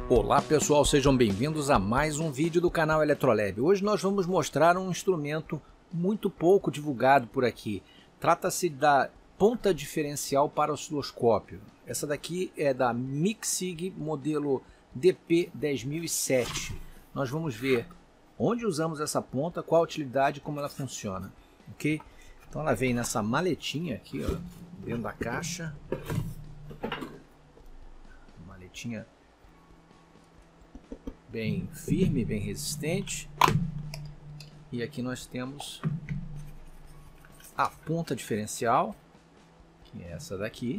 Olá pessoal, sejam bem-vindos a mais um vídeo do canal Eletrolab. Hoje nós vamos mostrar um instrumento muito pouco divulgado por aqui. Trata-se da ponta diferencial para osciloscópio. Essa daqui é da Mixig modelo DP10007. Nós vamos ver onde usamos essa ponta, qual a utilidade e como ela funciona. Ok? Então ela vem nessa maletinha aqui, ó, dentro da caixa. Maletinha bem firme, bem resistente. E aqui nós temos a ponta diferencial, que é essa daqui,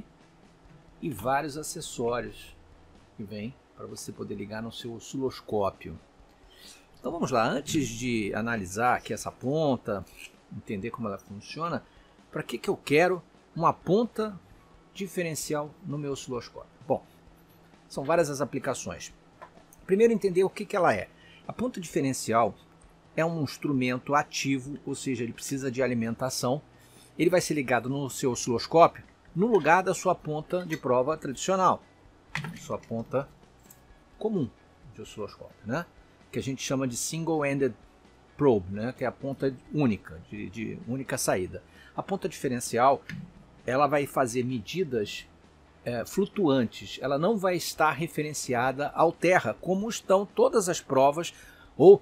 e vários acessórios que vem para você poder ligar no seu osciloscópio. Então vamos lá, antes de analisar aqui essa ponta, entender como ela funciona, para que eu quero uma ponta diferencial no meu osciloscópio? Bom, são várias as aplicações. Primeiro, entender o que ela é. A ponta diferencial é um instrumento ativo, ou seja, ele precisa de alimentação. Ele vai ser ligado no seu osciloscópio no lugar da sua ponta de prova tradicional, sua ponta comum de osciloscópio, né? Que a gente chama de single-ended probe, né? Que é a ponta única, de única saída. A ponta diferencial, ela vai fazer medidas flutuantes, ela não vai estar referenciada ao terra, como estão todas as provas, ou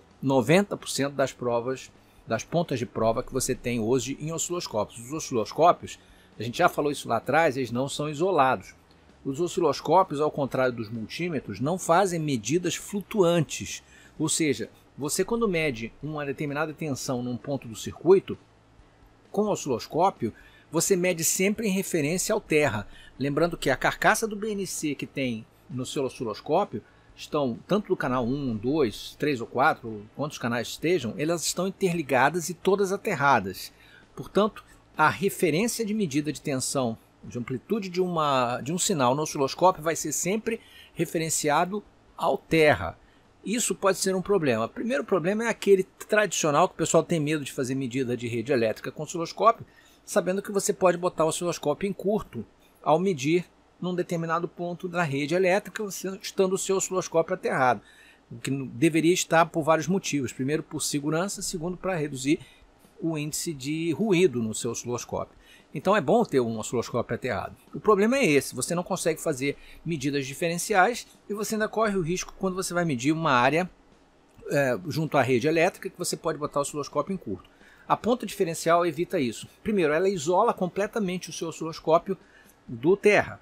90% das provas, das pontas de prova que você tem hoje em osciloscópios. Os osciloscópios, a gente já falou isso lá atrás, eles não são isolados. Os osciloscópios, ao contrário dos multímetros, não fazem medidas flutuantes, ou seja, você quando mede uma determinada tensão num ponto do circuito, com o osciloscópio, você mede sempre em referência ao terra. Lembrando que a carcaça do BNC que tem no seu osciloscópio estão, tanto do canal 1, 2, 3 ou 4, quantos canais estejam, elas estão interligadas e todas aterradas. Portanto, a referência de medida de tensão, de amplitude de um sinal no osciloscópio vai ser sempre referenciado ao terra. Isso pode ser um problema. O primeiro problema é aquele tradicional que o pessoal tem medo de fazer medida de rede elétrica com osciloscópio, sabendo que você pode botar o osciloscópio em curto ao medir num determinado ponto da rede elétrica, você estando o seu osciloscópio aterrado, o que deveria estar por vários motivos. Primeiro, por segurança, segundo, para reduzir o índice de ruído no seu osciloscópio. Então é bom ter um osciloscópio aterrado. O problema é esse, você não consegue fazer medidas diferenciais e você ainda corre o risco quando você vai medir uma área junto à rede elétrica que você pode botar o osciloscópio em curto. A ponta diferencial evita isso. Primeiro, ela isola completamente o seu osciloscópio do terra.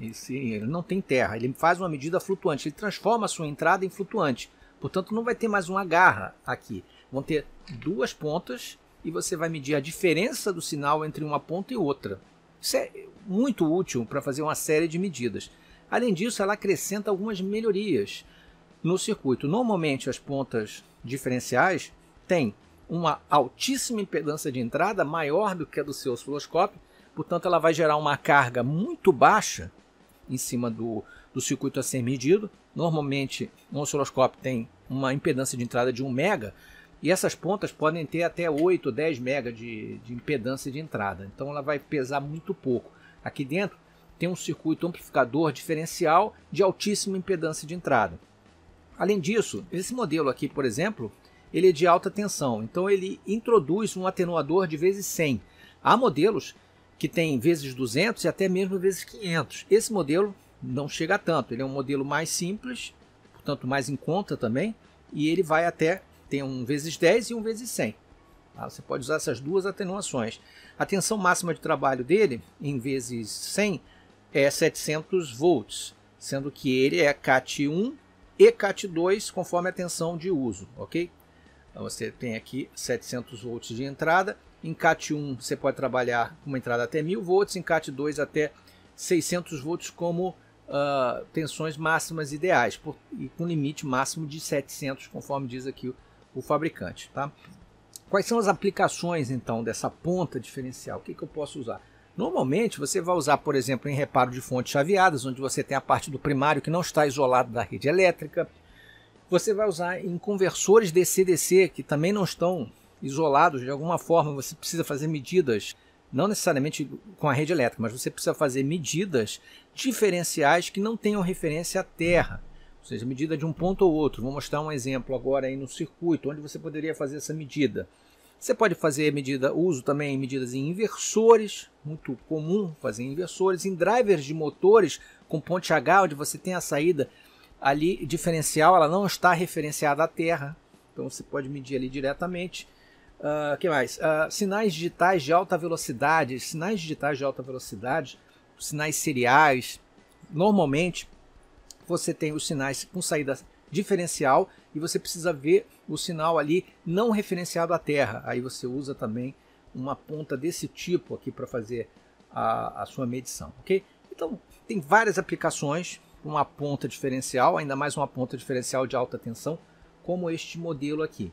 Ele não tem terra, ele faz uma medida flutuante, ele transforma a sua entrada em flutuante. Portanto, não vai ter mais uma garra aqui. Vão ter duas pontas e você vai medir a diferença do sinal entre uma ponta e outra. Isso é muito útil para fazer uma série de medidas. Além disso, ela acrescenta algumas melhorias no circuito. Normalmente, as pontas diferenciais têm uma altíssima impedância de entrada, maior do que a do seu osciloscópio, portanto ela vai gerar uma carga muito baixa em cima do circuito a ser medido. Normalmente um osciloscópio tem uma impedância de entrada de 1 mega, e essas pontas podem ter até 8 ou 10 mega de impedância de entrada, então ela vai pesar muito pouco. Aqui dentro tem um circuito amplificador diferencial de altíssima impedância de entrada. Além disso, esse modelo aqui, por exemplo, ele é de alta tensão, então ele introduz um atenuador de vezes 100. Há modelos que tem vezes 200 e até mesmo vezes 500. Esse modelo não chega a tanto, ele é um modelo mais simples, portanto mais em conta também, e ele vai até ter um vezes 10 e um vezes 100. Você pode usar essas duas atenuações. A tensão máxima de trabalho dele, em vezes 100, é 700 volts, sendo que ele é CAT1 e CAT2 conforme a tensão de uso, ok? Então você tem aqui 700 volts de entrada, em CAT1 você pode trabalhar com uma entrada até 1000 volts, em CAT2 até 600 volts como tensões máximas ideais, e com limite máximo de 700, conforme diz aqui o fabricante. Tá? Quais são as aplicações então dessa ponta diferencial? O que eu posso usar? Normalmente você vai usar, por exemplo, em reparo de fontes chaveadas, onde você tem a parte do primário que não está isolado da rede elétrica. Você vai usar em conversores DC-DC que também não estão isolados de alguma forma. Você precisa fazer medidas, não necessariamente com a rede elétrica, mas você precisa fazer medidas diferenciais que não tenham referência à terra. ou seja, medida de um ponto ou outro. Vou mostrar um exemplo agora aí no circuito, onde você poderia fazer essa medida. Você pode fazer uso também medidas em inversores, muito comum fazer em inversores, em drivers de motores com ponte H, onde você tem a saída ali diferencial, ela não está referenciada à terra, então você pode medir ali diretamente. Que mais? Sinais digitais de alta velocidade, sinais seriais. Normalmente você tem os sinais com saída diferencial e você precisa ver o sinal ali não referenciado à terra. Aí você usa também uma ponta desse tipo aqui para fazer a sua medição, ok? Então tem várias aplicações, uma ponta diferencial, ainda mais uma ponta diferencial de alta tensão, como este modelo aqui.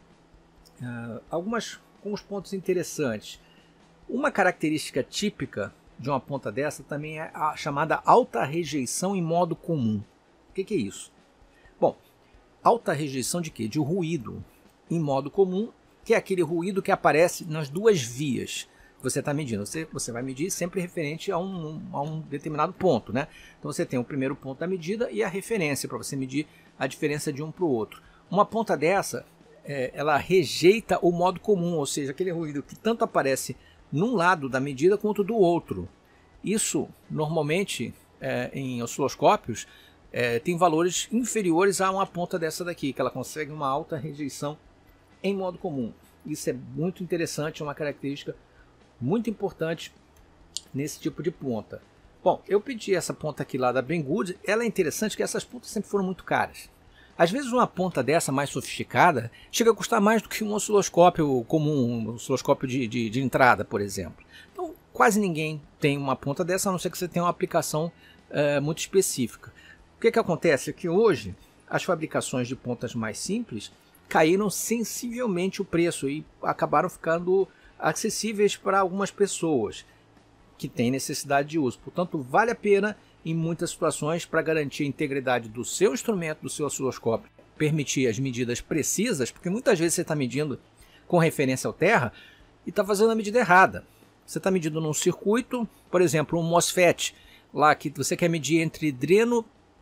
Alguns pontos interessantes. Uma característica típica de uma ponta dessa também é a chamada alta rejeição em modo comum. O que é isso? Bom, alta rejeição de quê? De ruído em modo comum, que é aquele ruído que aparece nas duas vias que você está medindo. Você vai medir sempre referente a um determinado ponto, né? Então você tem o primeiro ponto da medida e a referência para você medir a diferença de um para o outro. Uma ponta dessa, ela rejeita o modo comum, ou seja, aquele ruído que tanto aparece num lado da medida quanto do outro. Isso, normalmente, em osciloscópios, tem valores inferiores a uma ponta dessa daqui, que ela consegue uma alta rejeição em modo comum. Isso é muito interessante, é uma característica muito importante nesse tipo de ponta. Bom, eu pedi essa ponta aqui lá da Banggood. Ela é interessante porque essas pontas sempre foram muito caras. Às vezes uma ponta dessa mais sofisticada chega a custar mais do que um osciloscópio comum, um osciloscópio de entrada, por exemplo. Então quase ninguém tem uma ponta dessa, a não ser que você tenha uma aplicação muito específica. O que acontece é que hoje as fabricações de pontas mais simples caíram sensivelmente o preço e acabaram ficando acessíveis para algumas pessoas que têm necessidade de uso. Portanto, vale a pena em muitas situações para garantir a integridade do seu instrumento, do seu osciloscópio, permitir as medidas precisas, porque muitas vezes você está medindo com referência ao terra e está fazendo a medida errada. Você está medindo num circuito, por exemplo, um MOSFET, lá que você quer medir entre dreno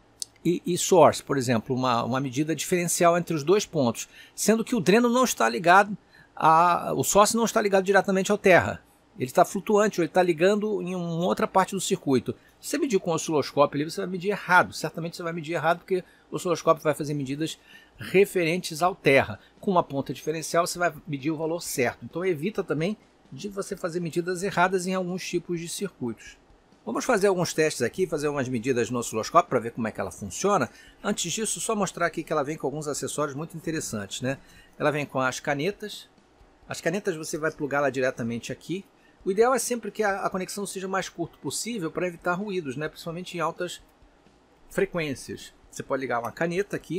e source, por exemplo, uma medida diferencial entre os dois pontos, sendo que o dreno não está ligado, o source não está ligado diretamente ao terra. Ele está flutuante, ou ele está ligando em uma outra parte do circuito. Se você medir com o osciloscópio ali, você vai medir errado. Certamente você vai medir errado porque o osciloscópio vai fazer medidas referentes ao terra. Com uma ponta diferencial você vai medir o valor certo. Então evita também de você fazer medidas erradas em alguns tipos de circuitos. Vamos fazer alguns testes aqui, fazer umas medidas no osciloscópio para ver como é que ela funciona. Antes disso, só mostrar aqui que ela vem com alguns acessórios muito interessantes, né? Ela vem com as canetas. As canetas você vai plugá-la diretamente aqui. O ideal é sempre que a conexão seja o mais curto possível para evitar ruídos, né? Principalmente em altas frequências. Você pode ligar uma caneta aqui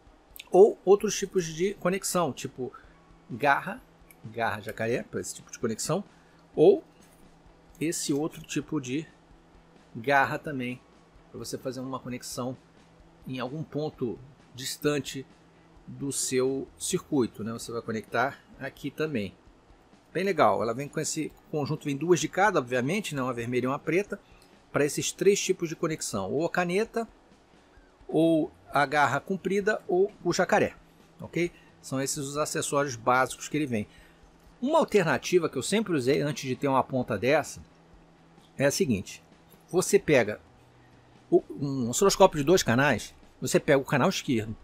ou outros tipos de conexão, tipo garra jacaré, para esse tipo de conexão, ou esse outro tipo de garra também, para você fazer uma conexão em algum ponto distante do seu circuito, né? Você vai conectar aqui também. Bem legal, ela vem com esse conjunto, vem duas de cada, obviamente, né? Uma vermelha e uma preta, para esses três tipos de conexão, ou a caneta, ou a garra comprida, ou o jacaré, ok? São esses os acessórios básicos que ele vem. Uma alternativa que eu sempre usei antes de ter uma ponta dessa é a seguinte: você pega um osciloscópio de 2 canais, você pega o canal esquerdo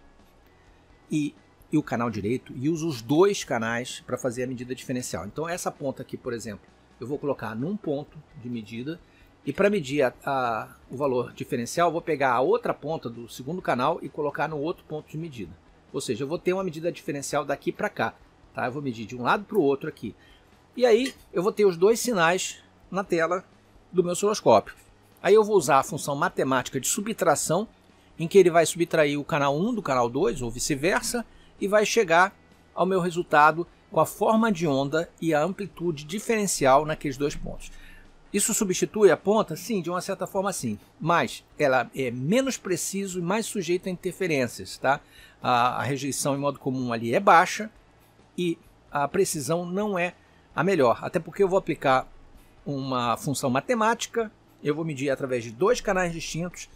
e o canal direito e usa os 2 canais para fazer a medida diferencial. Então essa ponta aqui, por exemplo, eu vou colocar num ponto de medida e para medir o valor diferencial eu vou pegar a outra ponta do segundo canal e colocar no outro ponto de medida. Ou seja, eu vou ter uma medida diferencial daqui para cá. Tá? Eu vou medir de um lado para o outro aqui. E aí eu vou ter os 2 sinais na tela do meu osciloscópio. Aí eu vou usar a função matemática de subtração, em que ele vai subtrair o canal 1 do canal 2, ou vice-versa, e vai chegar ao meu resultado com a forma de onda e a amplitude diferencial naqueles 2 pontos. Isso substitui a ponta? Sim, de uma certa forma sim, mas ela é menos preciso e mais sujeita a interferências. Tá? A rejeição em modo comum ali é baixa e a precisão não é a melhor, até porque eu vou aplicar uma função matemática, eu vou medir através de 2 canais distintos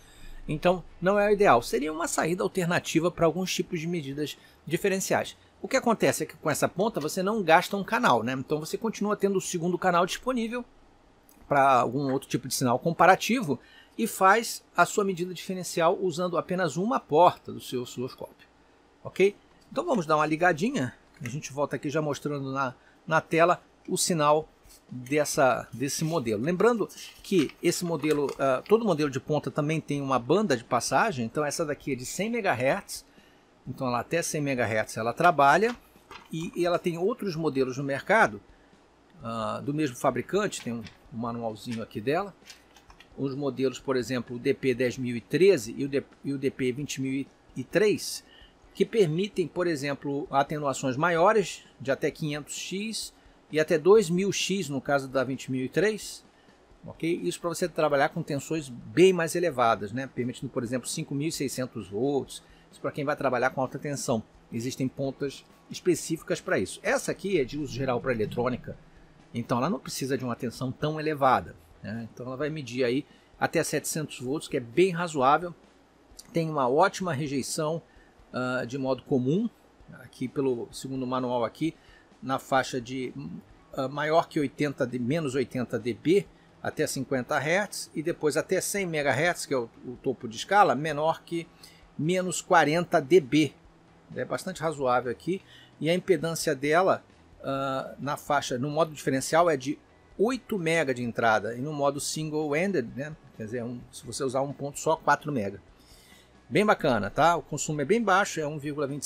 Então não é o ideal. Seria uma saída alternativa para alguns tipos de medidas diferenciais. O que acontece é que com essa ponta você não gasta um canal, né? Então você continua tendo o segundo canal disponível para algum outro tipo de sinal comparativo e faz a sua medida diferencial usando apenas uma porta do seu osciloscópio. Ok? Então vamos dar uma ligadinha. A gente volta aqui já mostrando na tela o sinal desse modelo. Lembrando que esse modelo, todo modelo de ponta também tem uma banda de passagem. Então essa daqui é de 100 MHz. Então ela até 100 MHz ela trabalha. E ela tem outros modelos no mercado do mesmo fabricante. Tem um manualzinho aqui dela. Os modelos, por exemplo, o DP10013 e o DP20003, que permitem, por exemplo, atenuações maiores, de até 500x e até 2000x no caso da 20003. Okay? Isso para você trabalhar com tensões bem mais elevadas, né? Permitindo, por exemplo, 5.600 volts. Isso para quem vai trabalhar com alta tensão. Existem pontas específicas para isso. Essa aqui é de uso geral para eletrônica, então ela não precisa de uma tensão tão elevada, né? Então ela vai medir aí até 700 volts, que é bem razoável. Tem uma ótima rejeição de modo comum, aqui pelo segundo manual aqui, na faixa de maior que 80 menos 80 dB até 50 Hz e depois até 100 MHz, que é o topo de escala, menor que menos 40 dB. É bastante razoável aqui. E a impedância dela na faixa, no modo diferencial, é de 8 MB de entrada, e no modo single-ended, né? Quer dizer, se você usar um ponto só, 4 MB. Bem bacana, tá? O consumo é bem baixo, é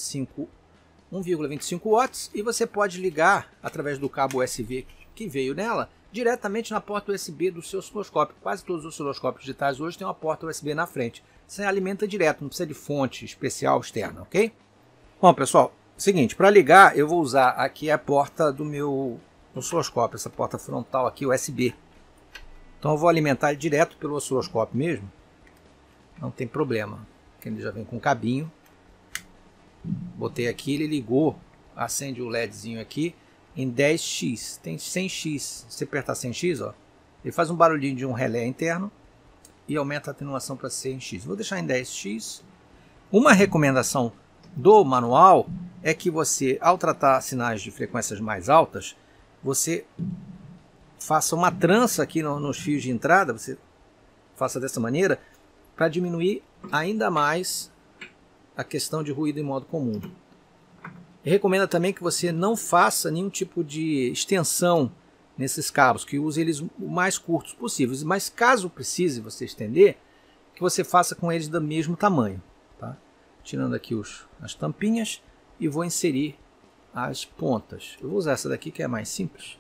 1,25 watts, e você pode ligar através do cabo USB que veio nela diretamente na porta USB do seu osciloscópio. Quase todos os osciloscópios digitais hoje têm uma porta USB na frente. Você alimenta direto, não precisa de fonte especial externa, ok? Bom, pessoal, seguinte, para ligar eu vou usar aqui a porta do meu osciloscópio, essa porta frontal aqui, USB. Então eu vou alimentar ele direto pelo osciloscópio mesmo, não tem problema, porque ele já vem com cabinho. Botei aqui, ele ligou, acende o LEDzinho aqui em 10x, tem 100x, se você apertar 100x, ó, ele faz um barulhinho de um relé interno e aumenta a atenuação para 100x. Vou deixar em 10x. Uma recomendação do manual é que você, ao tratar sinais de frequências mais altas, você faça uma trança aqui nos fios de entrada, você faça dessa maneira para diminuir ainda mais a questão de ruído em modo comum. E recomenda também que você não faça nenhum tipo de extensão nesses cabos, que use eles o mais curtos possíveis, mas caso precise você estender, que você faça com eles do mesmo tamanho, tá? Tirando aqui as tampinhas e vou inserir as pontas. Eu vou usar essa daqui que é mais simples.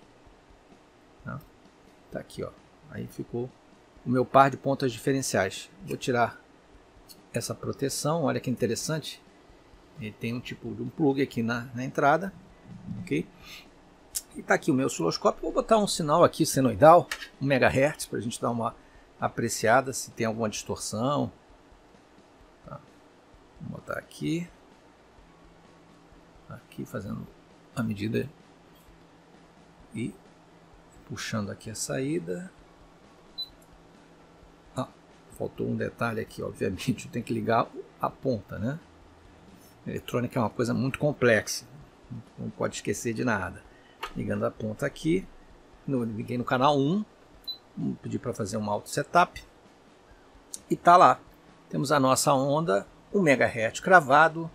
Tá aqui, ó. Aí ficou o meu par de pontas diferenciais. Vou tirar essa proteção, olha que interessante. Ele tem um tipo de um plug aqui na entrada, ok? E tá aqui o meu osciloscópio. Vou botar um sinal aqui senoidal, 1 MHz, para a gente dar uma apreciada se tem alguma distorção. Tá. Vou botar aqui, fazendo a medida e puxando aqui a saída. Faltou um detalhe aqui, obviamente, eu tenho que ligar a ponta, né? A eletrônica é uma coisa muito complexa, não pode esquecer de nada. Ligando a ponta aqui, liguei no canal 1, vou pedir para fazer um auto setup, e tá lá. Temos a nossa onda, 1 MHz cravado,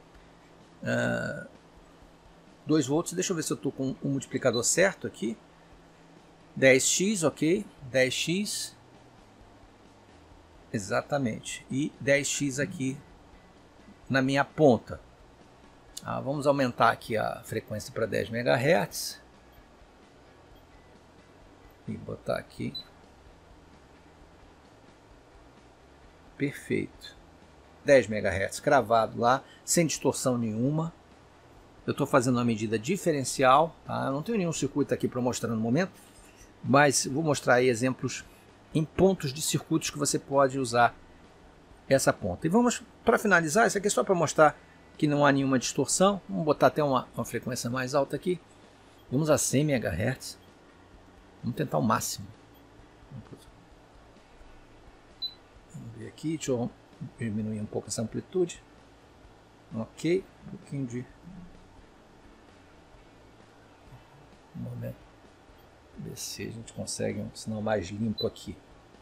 2 volts, deixa eu ver se eu estou com o multiplicador certo aqui, 10x, ok, 10x, exatamente, e 10x aqui na minha ponta. Vamos aumentar aqui a frequência para 10 MHz e botar aqui, perfeito, 10 MHz cravado lá, sem distorção nenhuma. Eu estou fazendo uma medida diferencial, tá? Eu não tenho nenhum circuito aqui para mostrar no momento, mas vou mostrar aí exemplos em pontos de circuitos que você pode usar essa ponta. E vamos, para finalizar, isso aqui é só para mostrar que não há nenhuma distorção. Vamos botar até uma frequência mais alta aqui. Vamos a 100 MHz. Vamos tentar o máximo. Vamos ver aqui, deixa eu diminuir um pouco essa amplitude. Ok, um pouquinho de momento. Ver se a gente consegue um sinal mais limpo aqui.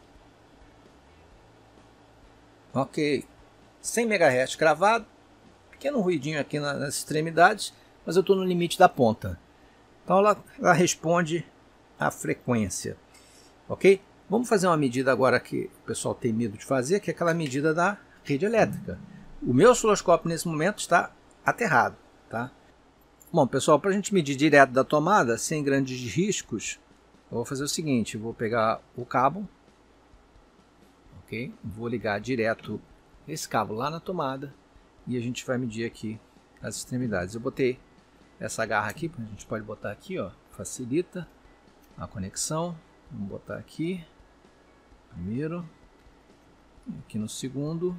Ok, 100 MHz cravado, pequeno ruidinho aqui nas extremidades, mas eu estou no limite da ponta. Então ela responde à frequência, ok? Vamos fazer uma medida agora que o pessoal tem medo de fazer, que é aquela medida da rede elétrica. O meu osciloscópio nesse momento está aterrado, tá? Bom, pessoal, para a gente medir direto da tomada, sem grandes riscos, eu vou fazer o seguinte, vou pegar o cabo, ok? Vou ligar direto esse cabo lá na tomada e a gente vai medir aqui as extremidades. Eu botei essa garra aqui, a gente pode botar aqui, ó, facilita a conexão. Vamos botar aqui, primeiro, aqui no segundo.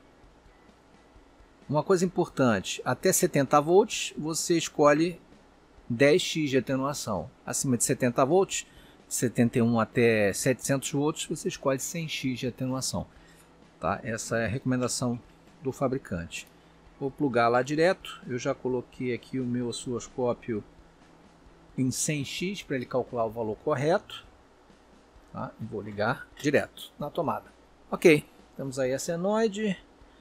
Uma coisa importante, até 70 volts você escolhe 10x de atenuação. Acima de 70 volts, 71 até 700 volts, você escolhe 100x de atenuação. Tá? Essa é a recomendação do fabricante. Vou plugar lá direto. Eu já coloquei aqui o meu osciloscópio em 100x para ele calcular o valor correto. Tá? Vou ligar direto na tomada. Ok, temos aí a senoide.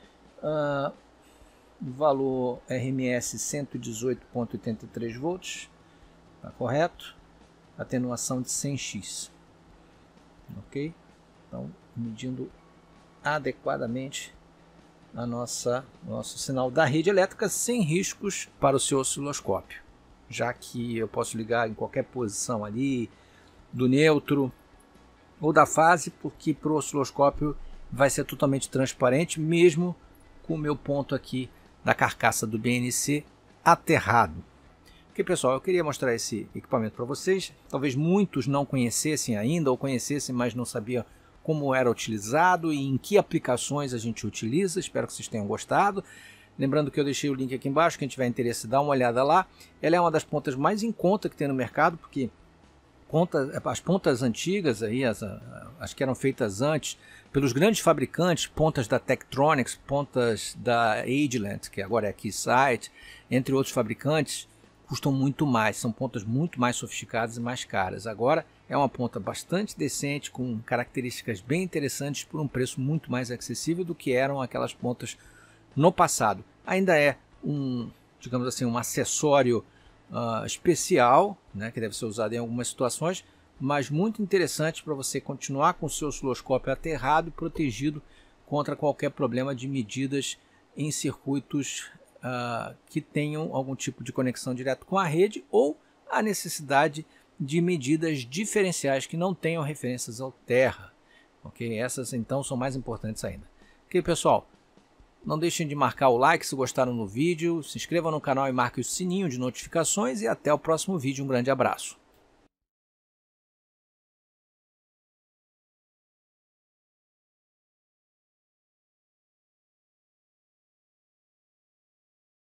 Valor RMS 118.83 volts. Está correto. Atenuação de 100x. Ok? Então, medindo adequadamente nosso sinal da rede elétrica sem riscos para o seu osciloscópio, já que eu posso ligar em qualquer posição ali do neutro ou da fase, porque para o osciloscópio vai ser totalmente transparente, mesmo com o meu ponto aqui da carcaça do BNC aterrado. Ok, pessoal, eu queria mostrar esse equipamento para vocês. Talvez muitos não conhecessem ainda ou conhecessem, mas não sabiam como era utilizado e em que aplicações a gente utiliza. Espero que vocês tenham gostado. Lembrando que eu deixei o link aqui embaixo, quem tiver interesse dá uma olhada lá. Ela é uma das pontas mais em conta que tem no mercado, porque as pontas antigas, aí, as que eram feitas antes pelos grandes fabricantes, pontas da Tektronix, pontas da Agilent, que agora é Keysight, entre outros fabricantes, custam muito mais, são pontas muito mais sofisticadas e mais caras. Agora é uma ponta bastante decente, com características bem interessantes por um preço muito mais acessível do que eram aquelas pontas no passado. Ainda é digamos assim, um acessório especial, né, que deve ser usado em algumas situações, mas muito interessante para você continuar com o seu osciloscópio aterrado e protegido contra qualquer problema de medidas em circuitos que tenham algum tipo de conexão direto com a rede ou a necessidade de medidas diferenciais que não tenham referências ao terra. Ok? Essas então são mais importantes ainda. Ok, pessoal? Não deixem de marcar o like se gostaram do vídeo, se inscrevam no canal e marquem o sininho de notificações e até o próximo vídeo. Um grande abraço.